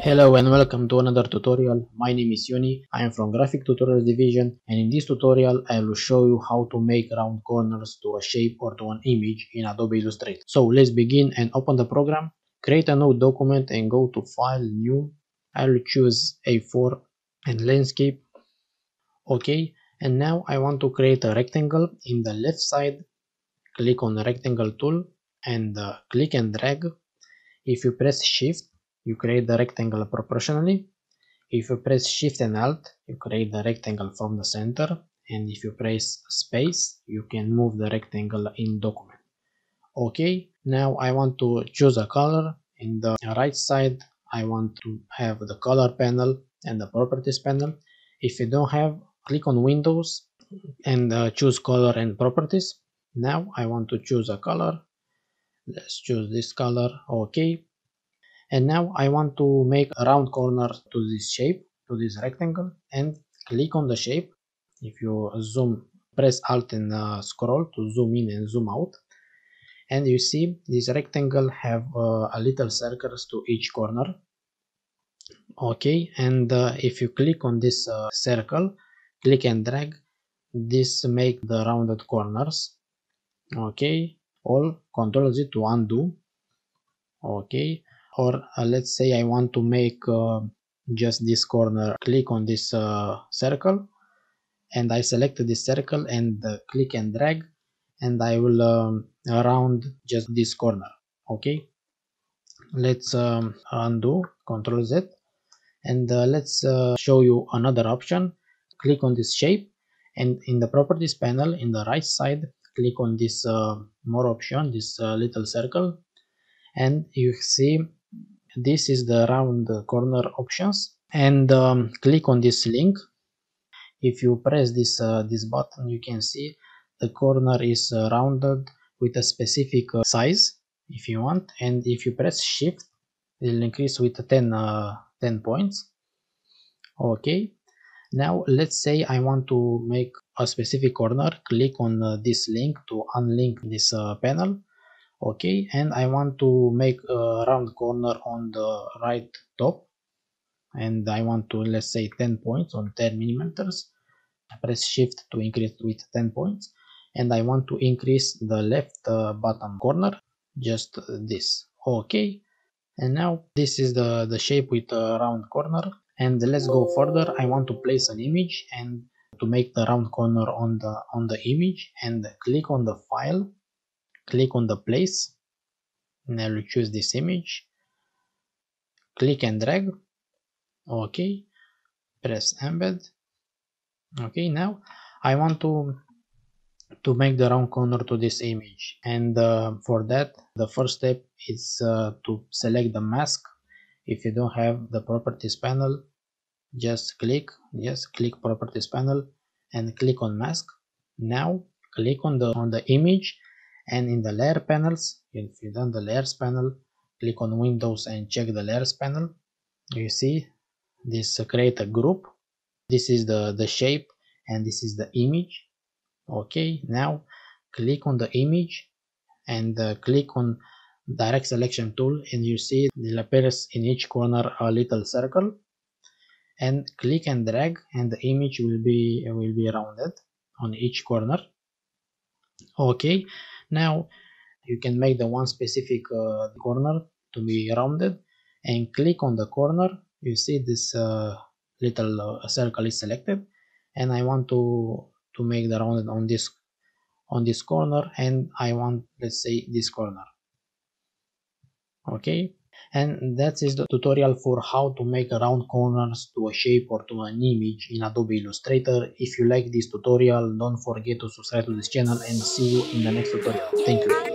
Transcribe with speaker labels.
Speaker 1: Hello and welcome to another tutorial. My name is Ioni. I am from Graphic Tutorials division, and in this tutorial I will show you how to make round corners to a shape or to an image in Adobe Illustrator. So let's begin and open the program, create a new document and go to File, New. I will choose A4 and Landscape. OK, and now I want to create a rectangle. In the left side, click on the rectangle tool and click and drag. If you press Shift, you create the rectangle proportionally. If you press Shift and Alt, you create the rectangle from the center. And if you press space, you can move the rectangle in document. Okay, now I want to choose a color. In the right side, I want to have the color panel and the properties panel. If you don't have, click on Windows and choose color and properties. Now I want to choose a color. Let's choose this color. Okay. And now I want to make a round corner to this shape, to this rectangle, and click on the shape. If you zoom, press Alt and scroll to zoom in and zoom out. And you see this rectangle have a little circles to each corner. Okay, and if you click on this circle, click and drag, this make the rounded corners. Okay, all Ctrl Z to undo. Okay, or let's say I want to make just this corner. Click on this circle and I select this circle and click and drag, and I will round just this corner. Okay, let's undo, Ctrl Z, and let's show you another option. Click on this shape and in the properties panel in the right side, click on this more option, this little circle, and you see this is the round corner options, and click on this link. If you press this button, you can see the corner is rounded with a specific size if you want, and if you press Shift, it will increase with 10 points. Okay, now let's say I want to make a specific corner. Click on this link to unlink this panel. Okay, and I want to make a round corner on the right top, and I want to, let's say, 10 points on 10 millimeters. I press Shift to increase with 10 points, and I want to increase the left bottom corner, just this. Okay, and now this is the shape with a round corner, and let's go further. I want to place an image and to make the round corner on the image, and click on the file, click on the place, and I will choose this image, click and drag. Okay, press embed. Okay, now I want to make the round corner to this image, and for that the first step is to select the mask. If you don't have the properties panel, just click properties panel and click on mask. Now click on the image, and in the layer panels, if you done the layers panel, click on Windows and check the layers panel. You see this create a group. This is the shape and this is the image. Okay, now click on the image and click on direct selection tool, and you see it appears in each corner a little circle, and click and drag, and the image will be rounded on each corner. Okay, now you can make the one specific corner to be rounded, and click on the corner. You see this little circle is selected, and I want to make the rounded on this corner, and I want, let's say, this corner. Okay, and that is the tutorial for how to make round corners to a shape or to an image in Adobe Illustrator. If you like this tutorial, don't forget to subscribe to this channel, and see you in the next tutorial. Thank you.